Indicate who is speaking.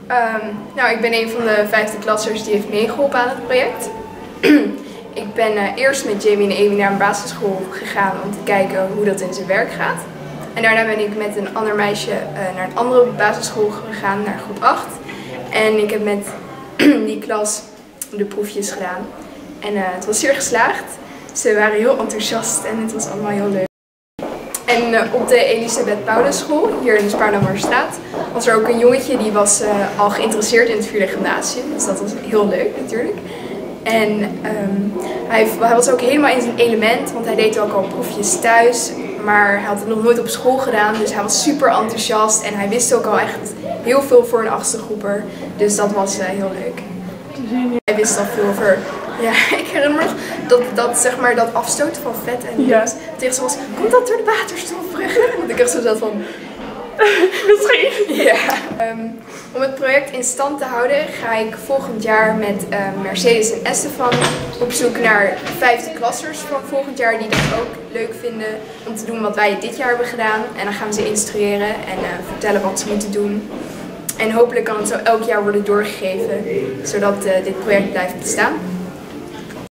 Speaker 1: Nou, ik ben een van de 5e klassers die heeft meegeholpen aan het project. Ik ben eerst met Jamie en Amy naar een basisschool gegaan om te kijken hoe dat in zijn werk gaat. En daarna ben ik met een ander meisje naar een andere basisschool gegaan, naar groep 8. En ik heb met die klas de proefjes gedaan. En het was zeer geslaagd. Ze waren heel enthousiast en het was allemaal heel leuk. En op de Elisabeth Paulusschool, hier in de Spaarndammerstraat, was er ook een jongetje die was al geïnteresseerd in het 4e gymnasium. Dus dat was heel leuk natuurlijk. En hij was ook helemaal in zijn element, want hij deed ook al proefjes thuis. Maar hij had het nog nooit op school gedaan, dus hij was super enthousiast. En hij wist ook al echt heel veel voor een 8e groeper. Dus dat was heel leuk. Hij wist al veel over... Ja, ik herinner me nog dat zeg maar, dat afstoten van vet en lucht tegen ze was, komt dat door de waterstofbrug? Want ik echt zo zat van... Misschien. Ja. Om het project in stand te houden ga ik volgend jaar met Mercedes en Estefan op zoek naar 5e klassers van volgend jaar die dat ook leuk vinden om te doen wat wij dit jaar hebben gedaan. En dan gaan we ze instrueren en vertellen wat ze moeten doen. En hopelijk kan het zo elk jaar worden doorgegeven, zodat dit project blijft bestaan.